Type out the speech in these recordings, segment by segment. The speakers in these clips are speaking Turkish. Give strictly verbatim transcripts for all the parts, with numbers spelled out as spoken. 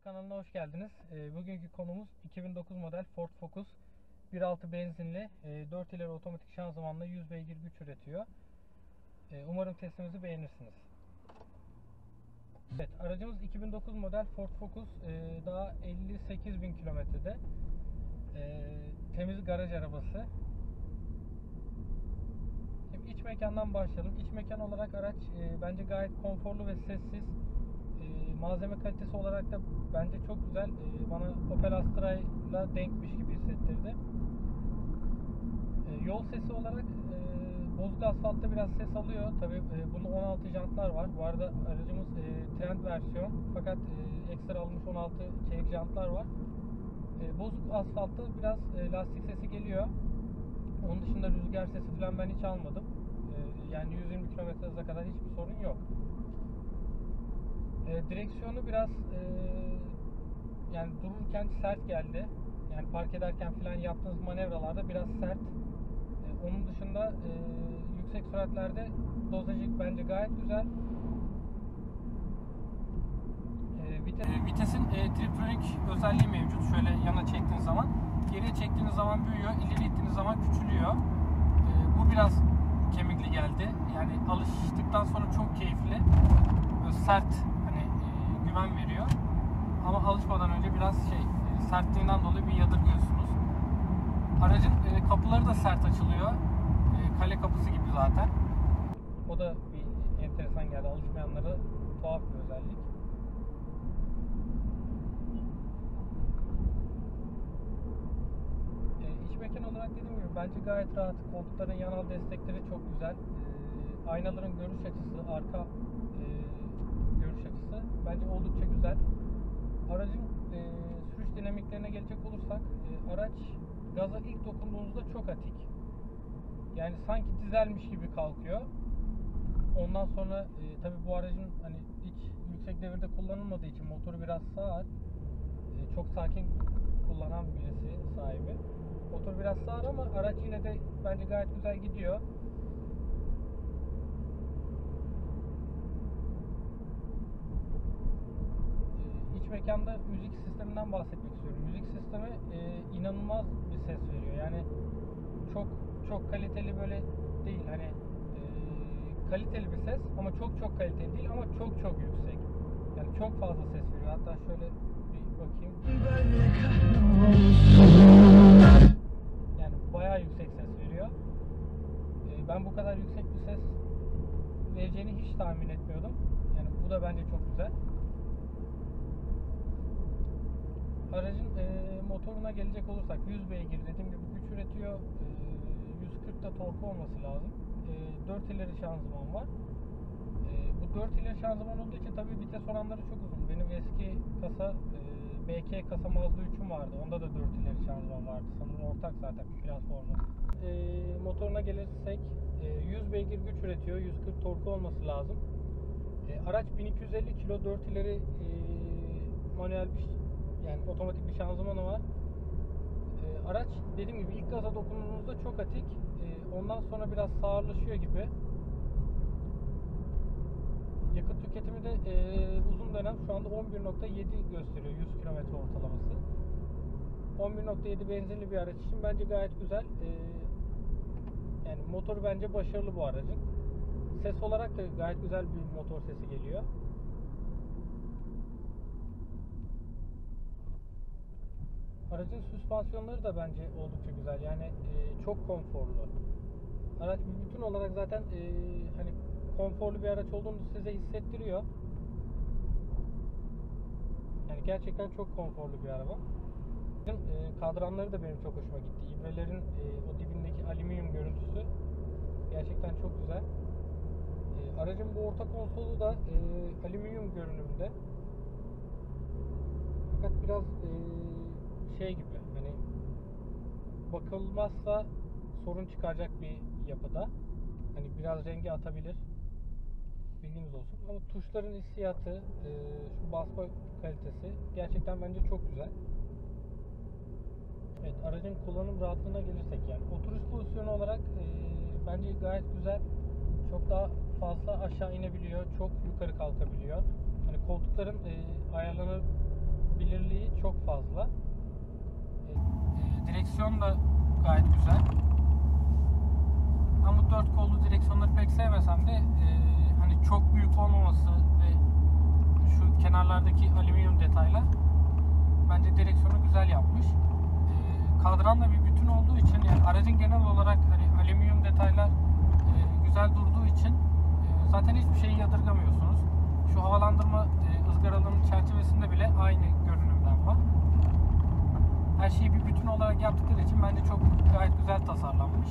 Kanalına hoş geldiniz. E, bugünkü konumuz iki bin dokuz model Ford Focus bir nokta altı benzinli e, dört ileri otomatik şanzımanla yüz beygir güç üretiyor. E, umarım testimizi beğenirsiniz. Evet, aracımız iki bin dokuz model Ford Focus, e, daha elli sekiz bin kilometrede. E, temiz garaj arabası. Şimdi iç mekandan başlayalım. İç mekan olarak araç e, bence gayet konforlu ve sessiz. E, malzeme kalitesi olarak da bence çok güzel. E, bana Opel Astra'yla denkmiş gibi hissettirdi. E, yol sesi olarak e, bozuk asfaltta biraz ses alıyor. Tabii e, bunun on altı jantlar var. Bu arada aracımız e, Trend versiyon, fakat e, ekstra alınmış on altı çelik jantlar var. E, bozuk asfaltta biraz e, lastik sesi geliyor. Onun dışında rüzgar sesi falan ben hiç almadım. E, yani yüz yirmi kilometre hıza kadar hiçbir sorun yok. E, direksiyonu biraz e, yani dururken sert geldi. Yani park ederken falan yaptığınız manevralarda biraz sert. E, onun dışında e, yüksek süratlerde dozajı bence gayet güzel. E, vites, e, vitesin e, triptronik özelliği mevcut. Şöyle yana çektiğiniz zaman, geriye çektiğiniz zaman büyüyor, ileri ittiğiniz zaman küçülüyor. E, bu biraz kemikli geldi. Yani alıştıktan sonra çok keyifli, böyle sert, hani e, güven veriyor. Ama alışmadan önce biraz şey, e, sertliğinden dolayı bir yadırgıyorsunuz. Aracın e, kapıları da sert açılıyor. E, kale kapısı gibi zaten. O da bir enteresan geldi. Alışmayanlara tuhaf bir özellik. E, iç mekan olarak dediğim gibi bence gayet rahat. Koltukların yanal destekleri çok güzel. E, aynaların görüş açısı, arka e, görüş açısı bence oldukça güzel. Aracın e, sürüş dinamiklerine gelecek olursak, e, araç gaza ilk dokunduğunuzda çok atik. Yani sanki dizelmiş gibi kalkıyor. Ondan sonra e, tabii bu aracın hani hiç yüksek devirde kullanılmadığı için motoru biraz sağır. E, çok sakin kullanan birisi sahibi. Motor biraz sağır ama araç yine de bence gayet güzel gidiyor. İç mekanda müzik sisteminden bahsetmek istiyorum. Müzik sistemi e, inanılmaz bir ses veriyor. Yani çok çok kaliteli böyle değil. Hani e, kaliteli bir ses ama çok çok kaliteli değil, ama çok çok yüksek. Yani çok fazla ses veriyor. Hatta şöyle bir bakayım. Yani bayağı yüksek ses veriyor. E, ben bu kadar yüksek bir ses vereceğini hiç tahmin etmiyordum. Yani bu da bence çok güzel. Aracın e, motoruna gelecek olursak, yüz beygir dediğim gibi güç üretiyor. E, yüz kırkta torku olması lazım. E, dört ileri şanzıman var. E, bu dört ileri şanzıman olduğu için tabii vites oranları çok uzun. Benim eski kasa e, B K kasa Mazda üçüm vardı. Onda da dört ileri şanzıman vardı. Sanırım ortak zaten platformu. E, motoruna gelirsek e, yüz beygir güç üretiyor. yüz kırk torku olması lazım. E, araç bin iki yüz elli kilo, dört ileri e, manuel bir, yani otomatik bir şanzımanı var. E, araç dediğim gibi ilk gaza dokunduğunuzda çok atik. E, ondan sonra biraz sağırlaşıyor gibi. Yakıt tüketimi de e, uzun dönem şu anda on bir nokta yedi gösteriyor yüz kilometre ortalaması. on bir nokta yedi benzinli bir araç için bence gayet güzel. E, yani motoru bence başarılı bu aracın. Ses olarak da gayet güzel bir motor sesi geliyor. Aracın süspansiyonları da bence oldukça güzel. Yani e, çok konforlu. Araç bir bütün olarak zaten e, hani konforlu bir araç olduğunu size hissettiriyor. Yani gerçekten çok konforlu bir araba. E, kadranları da benim çok hoşuma gitti. İbrelerin e, o dibindeki alüminyum görüntüsü gerçekten çok güzel. E, aracın bu orta konsolu da e, alüminyum görünümde. Fakat biraz e, şey gibi, hani bakılmazsa sorun çıkaracak bir yapıda. Hani biraz rengi atabilir. Bilginiz olsun. Ama tuşların hissiyatı, e, şu basma kalitesi gerçekten bence çok güzel. Evet, aracın kullanım rahatlığına gelirsek, yani oturuş pozisyonu olarak e, bence gayet güzel. Çok daha fazla aşağı inebiliyor, çok yukarı kalkabiliyor. Hani koltukların e, ayarlanır kullanılabilirliği çok fazla. E, e, direksiyon da gayet güzel. Ben bu dört kollu direksiyonları pek sevmesem de e, hani çok büyük olmaması ve şu kenarlardaki alüminyum detaylar bence direksiyonu güzel yapmış. E, kadranla bir bütün olduğu için, yani aracın genel olarak hani alüminyum detaylar e, güzel durduğu için e, zaten hiçbir şeyi yadırgamıyorsunuz. Şu havalandırma e, ızgaralının çerçevesinde bile aynı görünümden var. Her şeyi bir bütün olarak yaptıkları için bence çok gayet güzel tasarlanmış.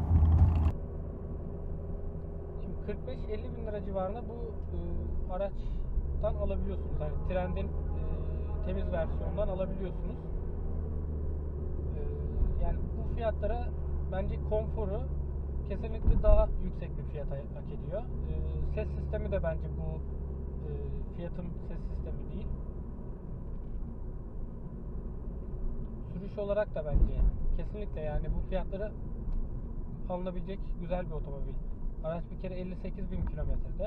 Şimdi kırk beş elli bin lira civarında bu e, araçtan alabiliyorsunuz. Yani Trend'in e, temiz versiyonundan alabiliyorsunuz. E, yani bu fiyatlara bence konforu kesinlikle daha yüksek bir fiyata hak ediyor. E, ses sistemi de bence bu e, fiyatın ses sistemi değil. Sürüş olarak da bence kesinlikle yani bu fiyatlara alınabilecek güzel bir otomobil. Araç bir kere elli sekiz bin kilometrede.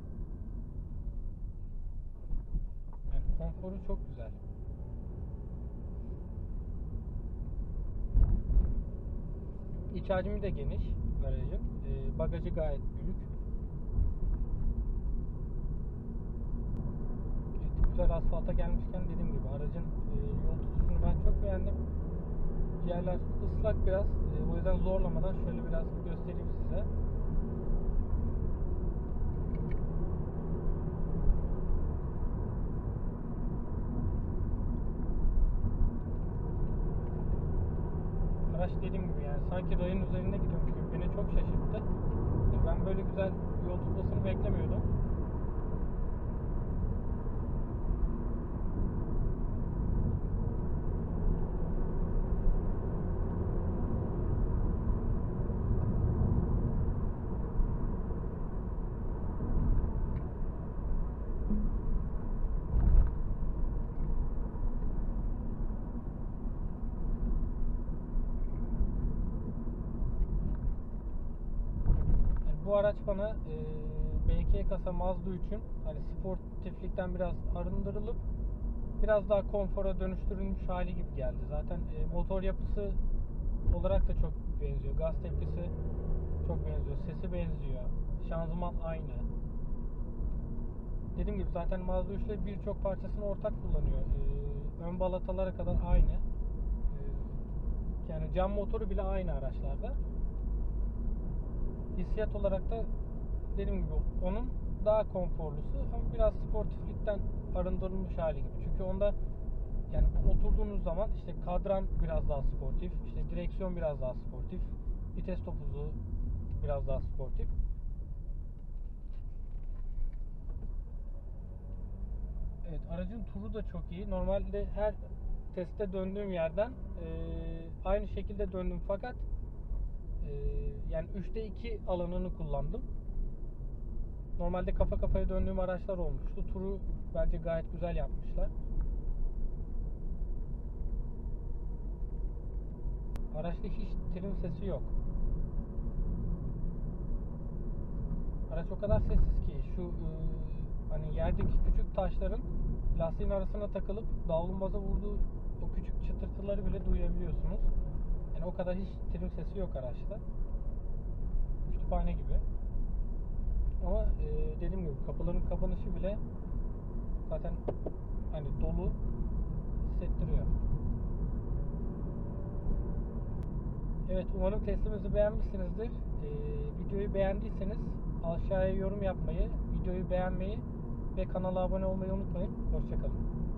Yani konforu çok güzel. İç hacmi de geniş aracın. Ee, bagajı gayet büyük. Evet, güzel asfalta gelmişken dediğim gibi aracın e, yol tutuşunu ben çok beğendim. Yerler ıslak biraz. E, o yüzden zorlamadan şöyle biraz göstereyim size. Araç dediğim gibi yani sanki rayın üzerinde gidiyormuş gibi beni çok şaşırttı. Ben böyle güzel yol tutmasını beklemiyordum. Bu araç bana e, B iki kasa Mazda üçün hani sportiflikten biraz arındırılıp biraz daha konfora dönüştürülmüş hali gibi geldi. Zaten e, motor yapısı olarak da çok benziyor. Gaz tepkisi çok benziyor. Sesi benziyor. Şanzıman aynı. Dediğim gibi zaten Mazda üç ile birçok parçasını ortak kullanıyor. E, ön balatalara kadar aynı. E, yani cam motoru bile aynı araçlarda. Hissiyat olarak da dediğim gibi onun daha konforlusu ama biraz sportiflikten arındırılmış hali gibi. Çünkü onda yani oturduğunuz zaman işte kadran biraz daha sportif, işte direksiyon biraz daha sportif, vites topuzu biraz daha sportif. Evet, aracın turu da çok iyi. Normalde her testte döndüğüm yerden e, aynı şekilde döndüm fakat e, yani üçte iki alanını kullandım. Normalde kafa kafaya döndüğüm araçlar olmuştu. Turu bence gayet güzel yapmışlar. Araçta hiç trim sesi yok. Araç o kadar sessiz ki şu e, hani yerdeki küçük taşların lastiğin arasına takılıp davlumbaza vurduğu o küçük çıtırtıları bile duyabiliyorsunuz. Yani o kadar hiç trim sesi yok araçta. Kütüphane gibi. Ama e, dediğim gibi kapıların kapanışı bile zaten hani dolu hissettiriyor. Evet, umarım testimizi beğenmişsinizdir. Ee, videoyu beğendiyseniz aşağıya yorum yapmayı, videoyu beğenmeyi ve kanala abone olmayı unutmayın. Hoşça kalın.